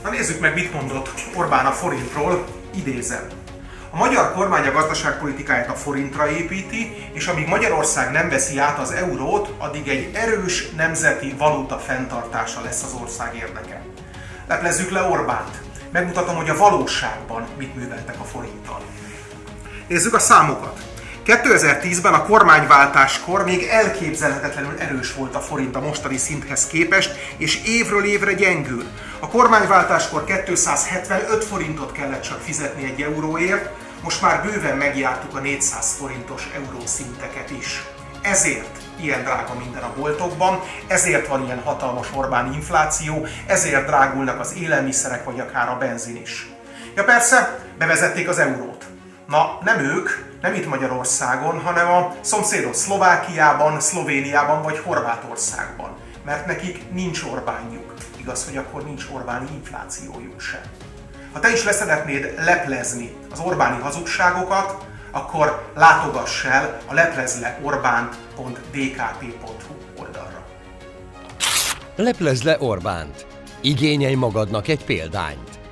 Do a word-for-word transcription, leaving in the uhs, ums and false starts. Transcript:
Na nézzük meg, mit mondott Orbán a forintról, idézem. A magyar kormány a gazdaságpolitikáját a forintra építi, és amíg Magyarország nem veszi át az eurót, addig egy erős nemzeti valuta fenntartása lesz az ország érdeke. Leplezzük le Orbánt. Megmutatom, hogy a valóságban mit műveltek a forinttal. Nézzük a számokat. kétezer-tízben a kormányváltáskor még elképzelhetetlenül erős volt a forint a mostani szinthez képest, és évről évre gyengül. A kormányváltáskor kétszázhetvenöt forintot kellett csak fizetni egy euróért, most már bőven megjártuk a négyszáz forintos eurószinteket is. Ezért ilyen drága minden a boltokban, ezért van ilyen hatalmas Orbán infláció, ezért drágulnak az élelmiszerek vagy akár a benzin is. Ja persze, bevezették az eurót. Na, nem ők, nem itt Magyarországon, hanem a szomszédos Szlovákiában, Szlovéniában vagy Horvátországban. Mert nekik nincs Orbánjuk. Igaz, hogy akkor nincs Orbáni inflációjuk sem. Ha te is leszeretnéd leplezni az Orbáni hazugságokat, akkor látogass el a leplezleorbánt pont d k p pont h u oldalra. Leplezd le Orbánt! Igényelj magadnak egy példányt!